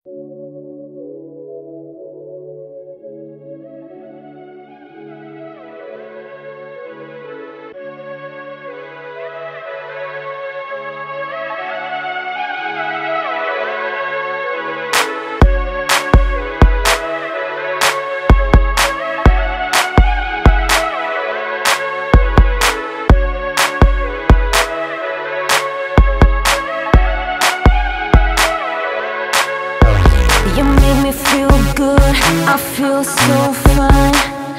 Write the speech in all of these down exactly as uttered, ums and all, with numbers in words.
You make me feel good, I feel so fine.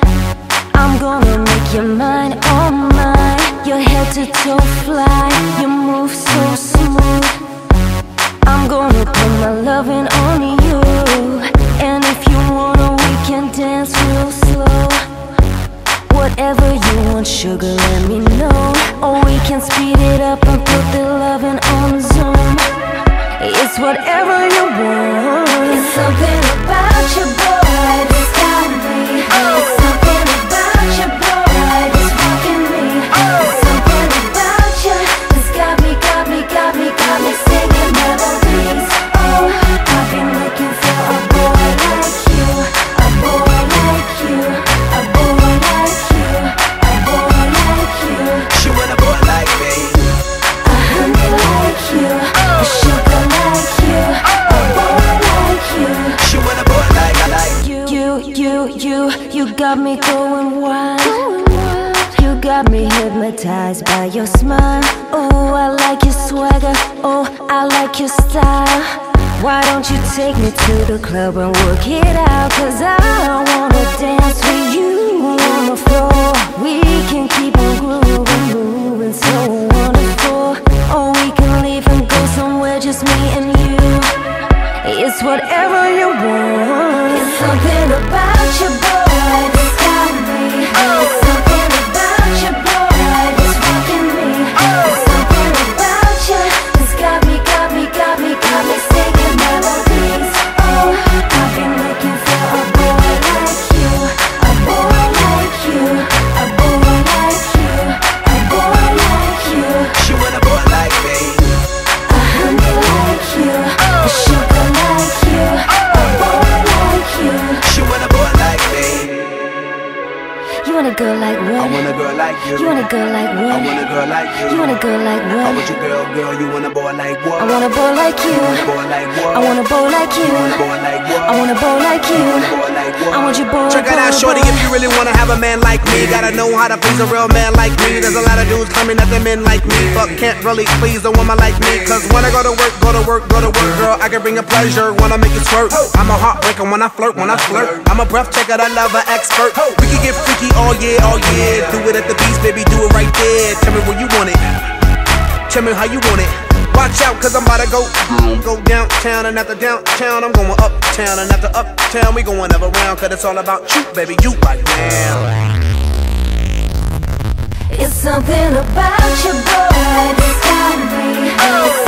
I'm gonna make you mine, oh mine. Your head to toe fly, you move so smooth. I'm gonna put my loving on you. And if you wanna, we can dance real slow. Whatever you want, sugar, let me know. Or we can speed it up and put the loving on Zoom. It's whatever you want. It's something about your boy that's got me. It's something about your boy that's rocking me. It's something about you that's got me, got me, got me, got me singing melodies. Oh, I've been looking for a boy like you, a boy like you, a boy like you, a boy like you. She want a boy like me, a honey like you, a sugar like you, a boy like you. she want a boy like I like. You, you, you, you, you got me going wild. You got me hypnotized by your smile. Oh, I like your swagger. Oh, I like your style. Why don't you take me to the club and work it out? Cause I wanna dance with you on the floor. We can keep on grooving, moving so wonderful. Or we can leave and go somewhere just me and you. It's whatever you want. It's something about your boy that's got me. It's something about your boy that's rocking me. It's something about you that's got me, got me, got me, got me singing melodies. Oh, I've been looking for a boy like you, a boy like you, a boy like you, a boy like you. She want a boy like me, A honey like you, a sugar like you, a boy like you. she want a boy like me. You want a girl like I what? want a girl like you. You want a girl like I what? want a girl like you. You want a girl like I what? want you, girl, girl. You want a boy like what? I want a boy like you. You want a boy like what? I want a boy like you. You want a boy like what? I want a boy like you. You want a boy like what? I want your boy. Check it out, boy, shorty. boy. If you really wanna have a man like me, gotta know how to please a real man like me. There's a lot of dudes coming at the men like me, but can't really please a woman like me. Cause when I go to work, go to work, go to work, girl, I can bring a pleasure when I make it squirt. I'm a heartbreaker when I flirt, when I flirt. I'm a breath checker, I love an expert. We can get freaky all year, all year. Do it at the beach, baby, do it right there. Tell me where you want it. Tell me how you want it. Watch out, cause I'm about to go Go downtown and after downtown I'm going uptown and after uptown we going ever round. Cause it's all about you, baby, you right now. It's something about your boy that's got me.